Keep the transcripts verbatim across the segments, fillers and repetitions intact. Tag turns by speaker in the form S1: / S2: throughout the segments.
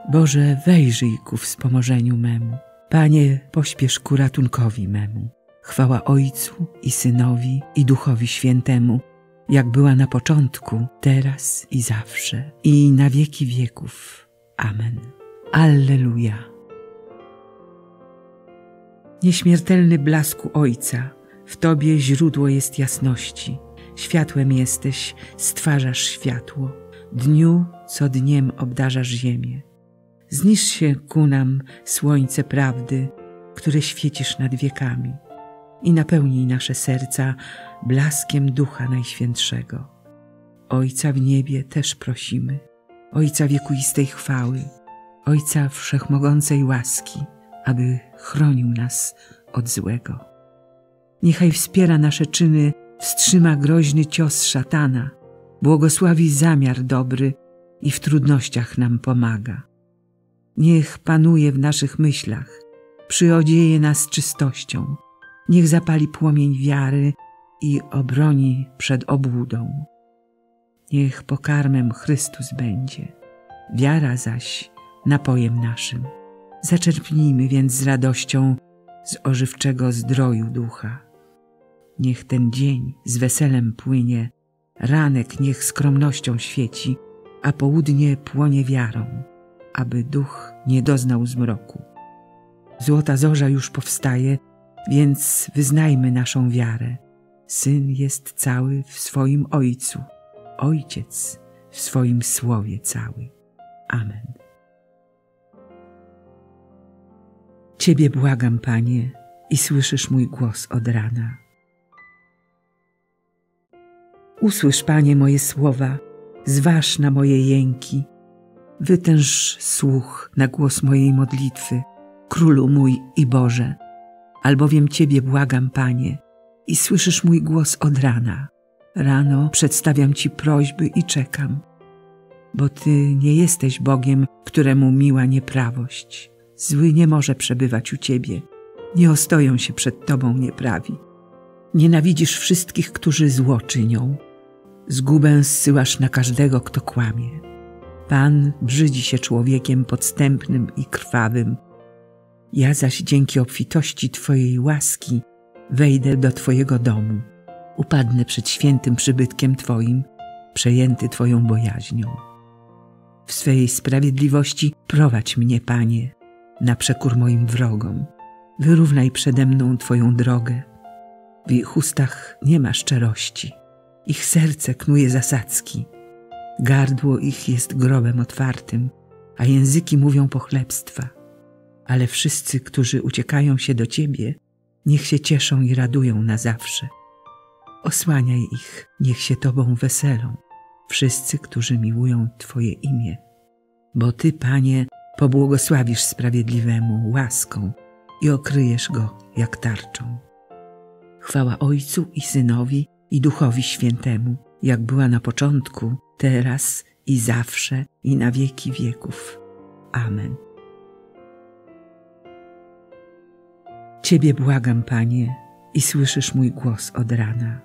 S1: Boże, wejrzyj ku wspomożeniu memu. Panie, pośpiesz ku ratunkowi memu. Chwała Ojcu i Synowi i Duchowi Świętemu, jak była na początku, teraz i zawsze, i na wieki wieków. Amen. Alleluja. Nieśmiertelny blasku Ojca, w Tobie źródło jest jasności. Światłem jesteś, stwarzasz światło. Dniu co dniem obdarzasz ziemię. Zniż się ku nam słońce prawdy, które świecisz nad wiekami, i napełnij nasze serca blaskiem Ducha Najświętszego. Ojca w niebie też prosimy, Ojca wiekuistej chwały, Ojca wszechmogącej łaski, aby chronił nas od złego. Niechaj wspiera nasze czyny, wstrzyma groźny cios szatana, błogosławi zamiar dobry i w trudnościach nam pomaga. Niech panuje w naszych myślach, przyodzieje nas czystością, niech zapali płomień wiary i obroni przed obłudą. Niech pokarmem Chrystus będzie, wiara zaś napojem naszym. Zaczerpnijmy więc z radością z ożywczego zdroju ducha. Niech ten dzień z weselem płynie, ranek niech skromnością świeci, a południe płonie wiarą, aby duch nie doznał zmroku. Złota zorza już powstaje, więc wyznajmy naszą wiarę. Syn jest cały w swoim Ojcu, Ojciec w swoim Słowie cały. Amen. Ciebie błagam, Panie, i słyszysz mój głos od rana. Usłysz, Panie, moje słowa, zważ na moje jęki. Wytęż słuch na głos mojej modlitwy, Królu mój i Boże, albowiem Ciebie błagam, Panie, i słyszysz mój głos od rana. Rano przedstawiam Ci prośby i czekam, bo Ty nie jesteś Bogiem, któremu miła nieprawość. Zły nie może przebywać u Ciebie, nie ostoją się przed Tobą nieprawi. Nienawidzisz wszystkich, którzy zło czynią. Zgubę zsyłasz na każdego, kto kłamie. Pan brzydzi się człowiekiem podstępnym i krwawym. Ja zaś dzięki obfitości Twojej łaski wejdę do Twojego domu. Upadnę przed świętym przybytkiem Twoim, przejęty Twoją bojaźnią. W swej sprawiedliwości prowadź mnie, Panie, na przekór moim wrogom. Wyrównaj przede mną Twoją drogę. W ich ustach nie ma szczerości. Ich serce knuje zasadzki. Gardło ich jest grobem otwartym, a języki mówią pochlebstwa. Ale wszyscy, którzy uciekają się do Ciebie, niech się cieszą i radują na zawsze. Osłaniaj ich, niech się Tobą weselą, wszyscy, którzy miłują Twoje imię. Bo Ty, Panie, pobłogosławisz sprawiedliwemu łaską i okryjesz go jak tarczą. Chwała Ojcu i Synowi i Duchowi Świętemu, jak była na początku, teraz i zawsze, i na wieki wieków. Amen. Ciebie błagam, Panie, i słyszysz mój głos od rana.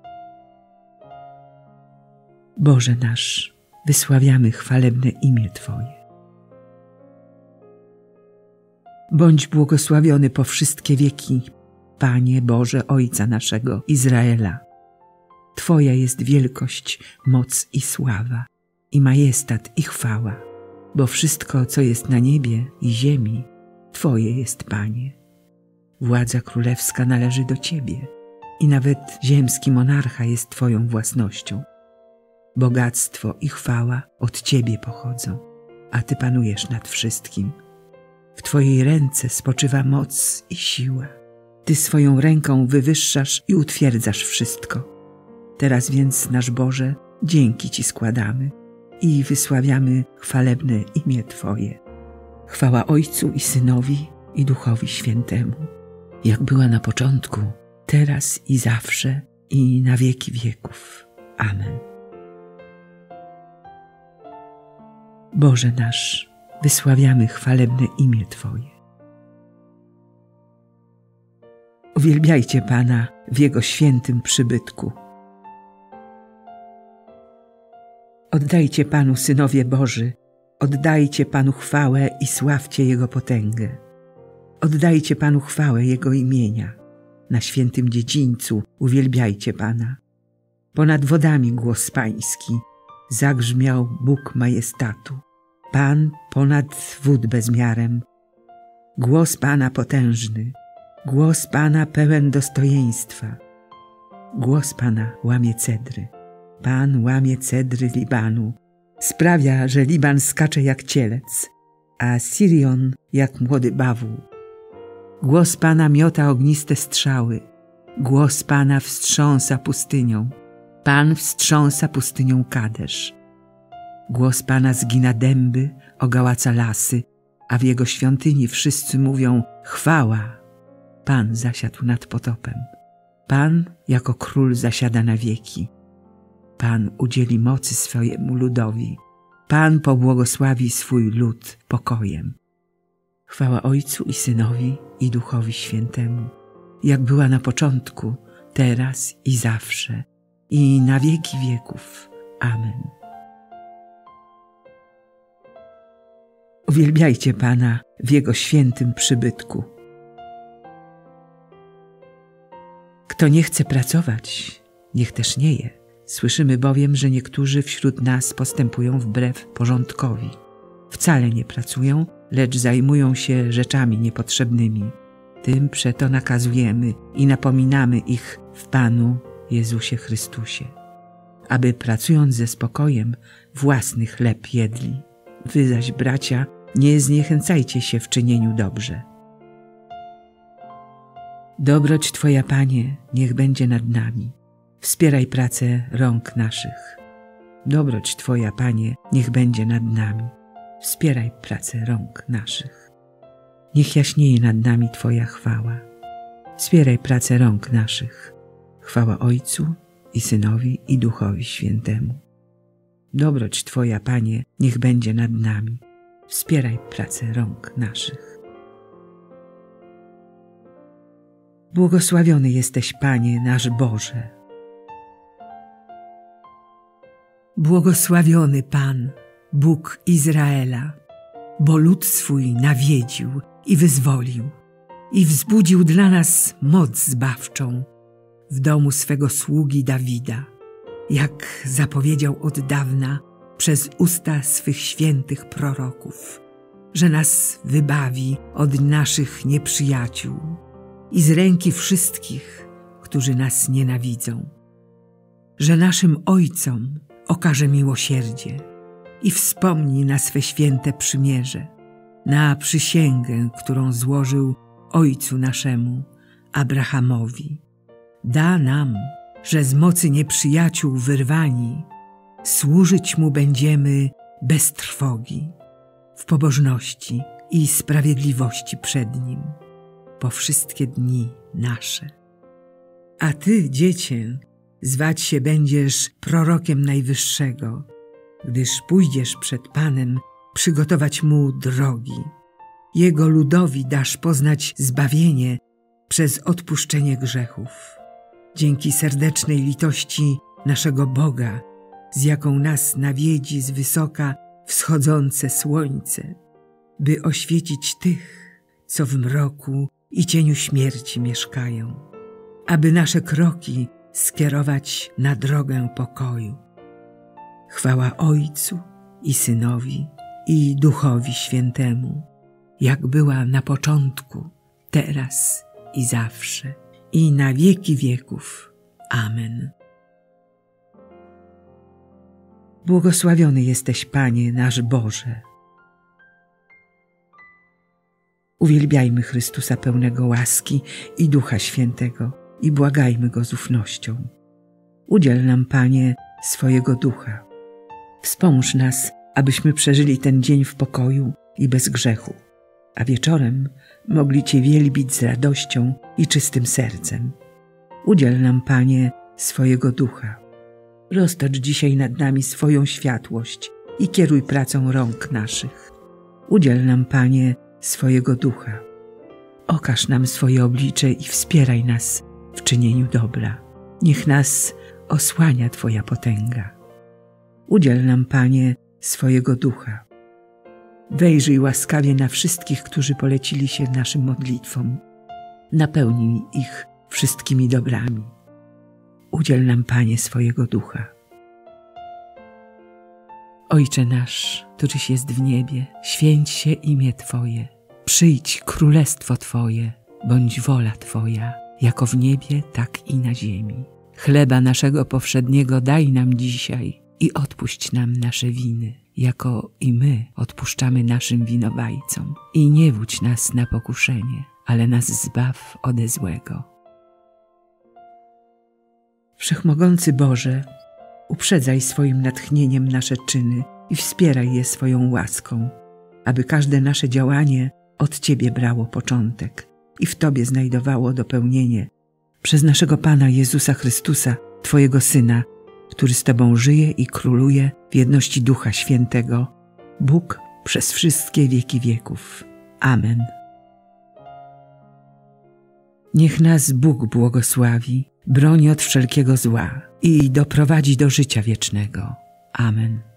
S1: Boże nasz, wysławiamy chwalebne imię Twoje. Bądź błogosławiony po wszystkie wieki, Panie Boże Ojca naszego Izraela. Twoja jest wielkość, moc i sława, i majestat i chwała, bo wszystko, co jest na niebie i ziemi, Twoje jest, Panie. Władza królewska należy do Ciebie i nawet ziemski monarcha jest Twoją własnością. Bogactwo i chwała od Ciebie pochodzą, a Ty panujesz nad wszystkim. W Twojej ręce spoczywa moc i siła. Ty swoją ręką wywyższasz i utwierdzasz wszystko. Teraz więc, nasz Boże, dzięki Ci składamy i wysławiamy chwalebne imię Twoje. Chwała Ojcu i Synowi i Duchowi Świętemu, jak była na początku, teraz i zawsze, i na wieki wieków. Amen. Boże nasz, wysławiamy chwalebne imię Twoje. Uwielbiajcie Pana w Jego świętym przybytku. Oddajcie Panu, synowie Boży, Oddajcie Panu chwałę i sławcie Jego potęgę. Oddajcie Panu chwałę Jego imienia. Na świętym dziedzińcu uwielbiajcie Pana. Ponad wodami głos Pański zagrzmiał Bóg majestatu. Pan ponad wód bezmiarem. Głos Pana potężny, głos Pana pełen dostojeństwa. Głos Pana łamie cedry. Pan łamie cedry Libanu. Sprawia, że Liban skacze jak cielec, a Sirion jak młody bawół. Głos Pana miota ogniste strzały. Głos Pana wstrząsa pustynią. Pan wstrząsa pustynią Kadesz. Głos Pana zgina dęby, ogałaca lasy, a w Jego świątyni wszyscy mówią chwała. Pan zasiadł nad potopem. Pan jako król zasiada na wieki. Pan udzieli mocy swojemu ludowi. Pan pobłogosławi swój lud pokojem. Chwała Ojcu i Synowi i Duchowi Świętemu, jak była na początku, teraz i zawsze, i na wieki wieków. Amen. Uwielbiajcie Pana w Jego świętym przybytku. Kto nie chce pracować, niech też nie je. Słyszymy bowiem, że niektórzy wśród nas postępują wbrew porządkowi. Wcale nie pracują, lecz zajmują się rzeczami niepotrzebnymi. Tym przeto nakazujemy i napominamy ich w Panu Jezusie Chrystusie, aby pracując ze spokojem własny chleb jedli. Wy zaś, bracia, nie zniechęcajcie się w czynieniu dobrze. Dobroć Twoja, Panie, niech będzie nad nami. Wspieraj pracę rąk naszych. Dobroć Twoja, Panie, niech będzie nad nami. Wspieraj pracę rąk naszych. Niech jaśnieje nad nami Twoja chwała. Wspieraj pracę rąk naszych. Chwała Ojcu i Synowi i Duchowi Świętemu. Dobroć Twoja, Panie, niech będzie nad nami. Wspieraj pracę rąk naszych. Błogosławiony jesteś, Panie, nasz Boże. Błogosławiony Pan, Bóg Izraela, bo lud swój nawiedził i wyzwolił i wzbudził dla nas moc zbawczą w domu swego sługi Dawida, jak zapowiedział od dawna przez usta swych świętych proroków, że nas wybawi od naszych nieprzyjaciół i z ręki wszystkich, którzy nas nienawidzą, że naszym ojcom okaże miłosierdzie i wspomni na swe święte przymierze, na przysięgę, którą złożył ojcu naszemu, Abrahamowi. Da nam, że z mocy nieprzyjaciół wyrwani, służyć Mu będziemy bez trwogi, w pobożności i sprawiedliwości przed Nim, po wszystkie dni nasze. A Ty, Dziecię, zwać się będziesz prorokiem Najwyższego, gdyż pójdziesz przed Panem przygotować Mu drogi. Jego ludowi dasz poznać zbawienie przez odpuszczenie grzechów. Dzięki serdecznej litości naszego Boga, z jaką nas nawiedzi z wysoka wschodzące słońce, by oświecić tych, co w mroku i cieniu śmierci mieszkają, aby nasze kroki skierować na drogę pokoju. Chwała Ojcu i Synowi i Duchowi Świętemu, jak była na początku, teraz i zawsze, i na wieki wieków. Amen. Błogosławiony jesteś, Panie, nasz Boże. Uwielbiajmy Chrystusa pełnego łaski i Ducha Świętego i błagajmy Go z ufnością. Udziel nam, Panie, swojego Ducha. Wspomóż nas, abyśmy przeżyli ten dzień w pokoju i bez grzechu, a wieczorem mogli Cię wielbić z radością i czystym sercem. Udziel nam, Panie, swojego Ducha. Roztocz dzisiaj nad nami swoją światłość i kieruj pracą rąk naszych. Udziel nam, Panie, swojego Ducha. Okaż nam swoje oblicze i wspieraj nas w czynieniu dobra. Niech nas osłania Twoja potęga. Udziel nam, Panie, swojego Ducha. Wejrzyj łaskawie na wszystkich, którzy polecili się naszym modlitwom. Napełnij ich wszystkimi dobrami. Udziel nam, Panie, swojego ducha. Ojcze nasz, któryś jest w niebie, święć się imię Twoje. Przyjdź królestwo Twoje, bądź wola Twoja, jako w niebie, tak i na ziemi. Chleba naszego powszedniego daj nam dzisiaj i odpuść nam nasze winy, jako i my odpuszczamy naszym winowajcom. I nie wódź nas na pokuszenie, ale nas zbaw ode złego. Wszechmogący Boże, uprzedzaj swoim natchnieniem nasze czyny i wspieraj je swoją łaską, aby każde nasze działanie od Ciebie brało początek i w Tobie znajdowało dopełnienie przez naszego Pana Jezusa Chrystusa, Twojego Syna, który z Tobą żyje i króluje w jedności Ducha Świętego, Bóg przez wszystkie wieki wieków. Amen. Niech nas Bóg błogosławi, broni od wszelkiego zła i doprowadzi do życia wiecznego. Amen.